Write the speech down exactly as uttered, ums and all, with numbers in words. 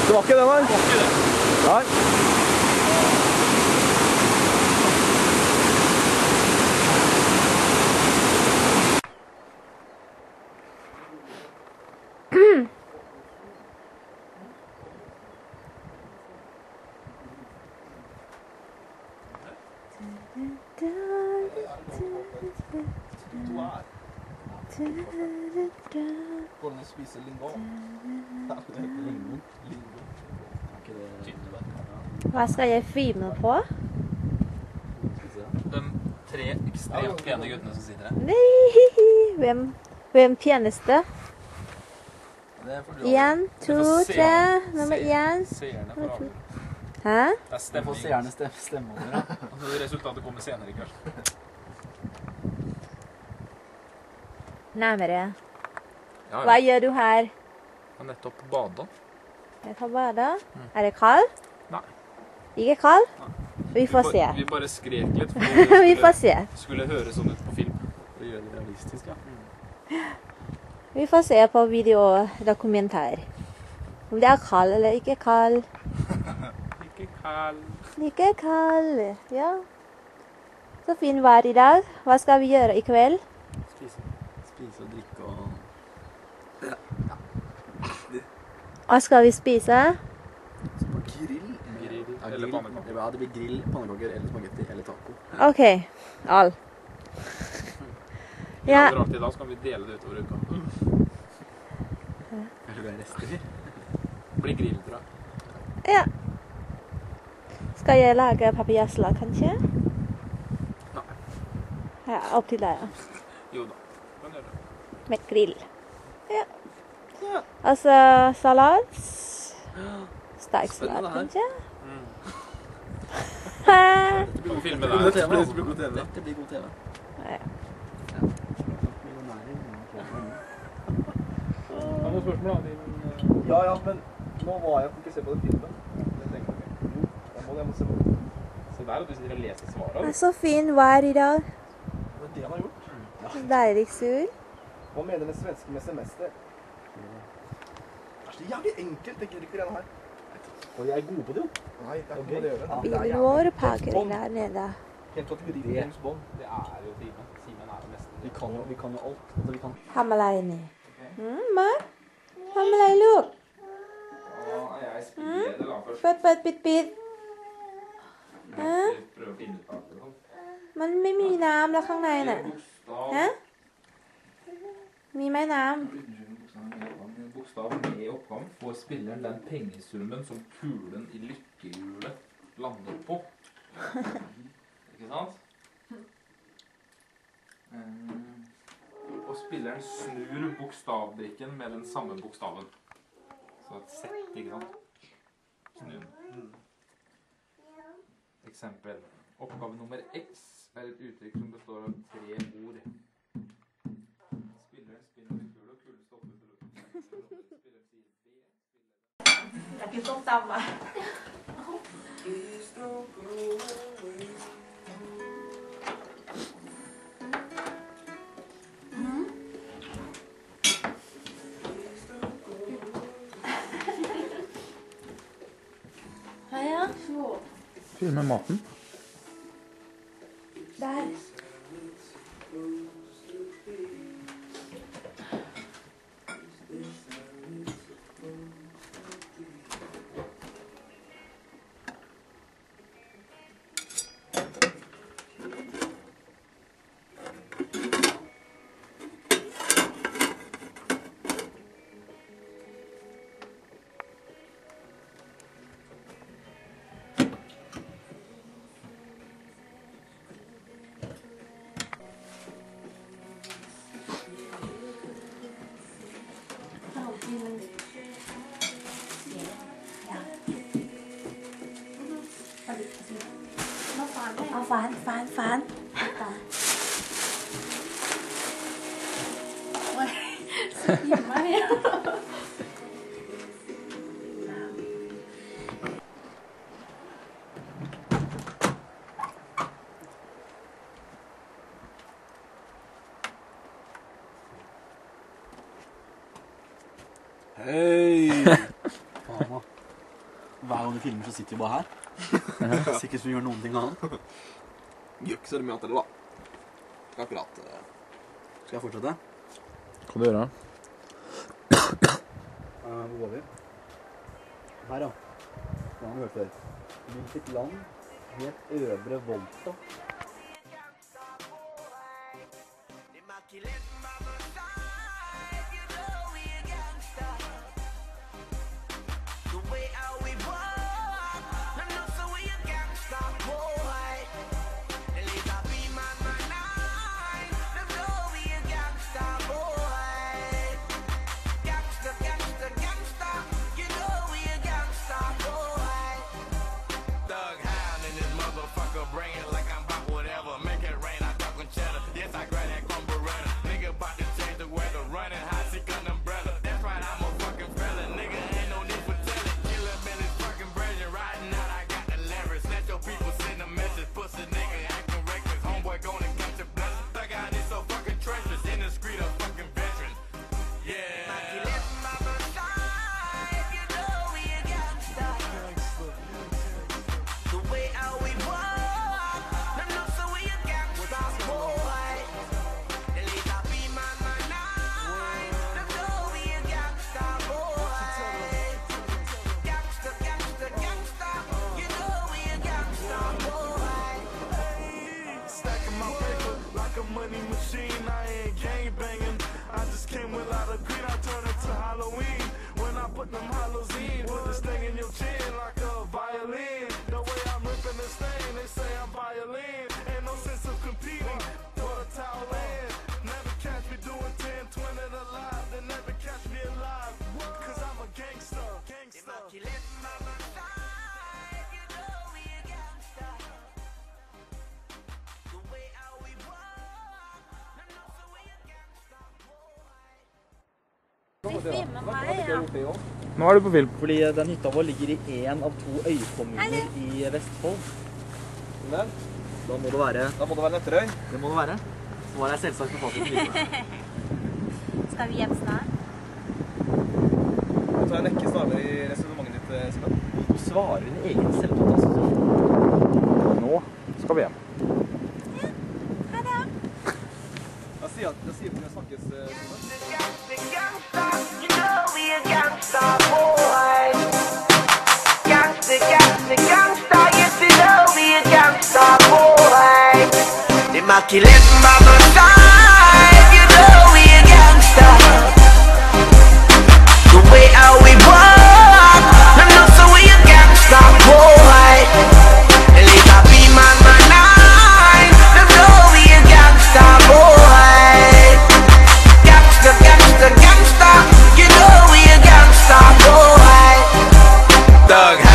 Det var ikke det, nei? Det var ikke det. Nei. Går den å spise lingon? Lingon? Hva skal jeg filme på? De tre ekstremt pene guttene som sitter her. Nei, hvem, hvem peneste? En, to, tre, nummer en. Seerne for alle. Hæ? Det er stemning. For seerne stemmer. Altså, resultatet kommer senere i kveld. Nærmere. Ja, ja. Hva gjør du her? Jeg har nettopp badet. Jeg tar bade. Er det kald? Nei. Ikke kald? Nei. Vi får se. Vi bare skrek litt, for Vi får se. det skulle høre sånn ut på film. For å gjøre det realistisk, ja. Vi får se på videodokumentar. Om det er kald eller ikke kald. Ikke kald. Ikke kald, ja. Så fin vær i dag. Hva skal vi gjøre i kveld? Spise. Spise og drikke og... Hva skal vi spise? På grill. Grill Ja, eller grill. pannekaker. Ja, det blir grill, pannekaker eller spagetti eller taco. Ok, all. Ja. Ja. Rart i dag, så kan vi dele det utover uka. Eller det er rester. Blir grill, tror jeg. Ja. Skal jeg lage papirslag, kanskje? Nei. Ja, opp til deg. Jo da, kan gjøre det. Med grill. Ja. Altså salat. Sterksalat, kanskje? Mm. Hæ? Dette blir filme Dette der. blir god TV. Dette blir god TV. Ja. Har du noen spørsmål, da? Ja, ja, men nå var jeg ikke se på det filmen. Jeg tenker, ok, jo, jeg må, jeg må se på det. Se der, at du sitter og leser svaret. Det er så fin vær i dag. Det er det han har gjort. Deilig sur. Hva mener den svenske med semester? Det er så jævlig enkelt, jeg gidder ikke det her. Og jeg er god på det jo. Nei, det er ikke det å gjøre. Bilen vår pakker der nede. Helt kategori på James Bond. Det er jo Simen. Simen er jo nesten. Vi kan jo, vi kan jo alt. Altså, vi kan... ทำอะไรนี่หืมมาทำอะไรลูก Ja, jeg spiller det da først. เปิดเปิดปิดปิดฮะ Prøv å finne ut av det. มันไม่มีน้ำแล้วข้างในน่ะ Bokstav. ฮะมีไหมน้ Bokstaven med i oppgaven får spilleren den pengesummen som kulen i lykkehjulet lander på. Ikke sant? Um, og spilleren snur bokstavbrikken med den samme bokstaven. Så et sett, ikke sant? Snu den. Eksempel. Oppgave nummer X er et uttrykk som består av tre ord. Spilleren spinner med kul og kulen stopper til luften. Spilleren sier B. ำอยากกินส้มตำอ่ะ Filme maten. Der.เอาฟานฟานฟานโอ้ยหิวมากเนี่ย Hei! Faen da. så sitter vi bare her. Sikkert som vi gjør noen ting annet. Gjør ikke så mye annet, eller da. Skal akkurat... Skal jeg fortsette? Kan du gjøre? Uh, hvor går vi? Her da. Hva har vi hørt før? Hvilket land? Helt øvre Volta. Nå er du på film. Fordi den hytta vår ligger i en av to øykommuner i Vestfold. Men, da må det være... Da må det være Nøtterøy. Det må det være. Så var jeg selvsagt med fatet til videre. Skal vi hjem snart? Jeg tror jeg nekker svarer i resonemanget ditt, Simen. Du svarer din egen selvmottasjon. Nå skal vi hjem. Ja, ha det. Da sier jeg at vi snakkes, Simen. Keep living by my side, you know we a gangsta. The way how we walk, I know so we a gangsta, boy. At least I be my my nine, I know we a gangsta, boy. Gangsta, gangsta, gangsta, you know we a gangsta, boy. Thug.